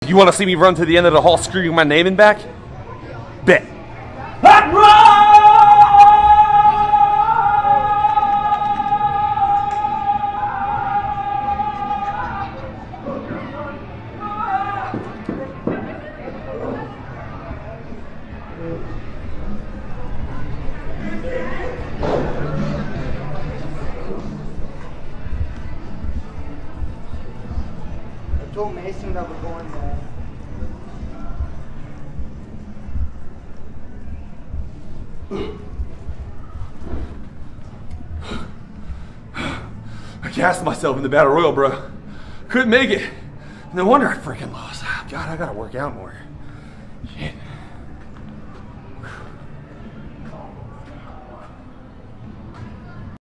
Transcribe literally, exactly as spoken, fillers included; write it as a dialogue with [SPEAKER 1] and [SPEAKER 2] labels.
[SPEAKER 1] You want to see me run to the end of the hall screaming my name and back? Bet.
[SPEAKER 2] I told Mason that we're going there.
[SPEAKER 1] I cast myself in the battle royal, bro. Couldn't make it. No wonder I freaking lost. God, I gotta work out more. Shit.